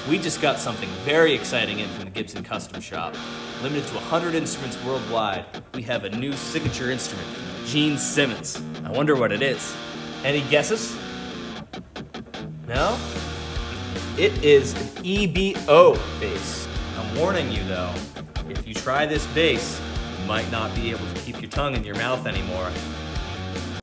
We just got something very exciting in from the Gibson Custom Shop. Limited to 100 instruments worldwide, we have a new signature instrument from Gene Simmons. I wonder what it is. Any guesses? No? It is an EB-0 bass. I'm warning you though, if you try this bass, you might not be able to keep your tongue in your mouth anymore.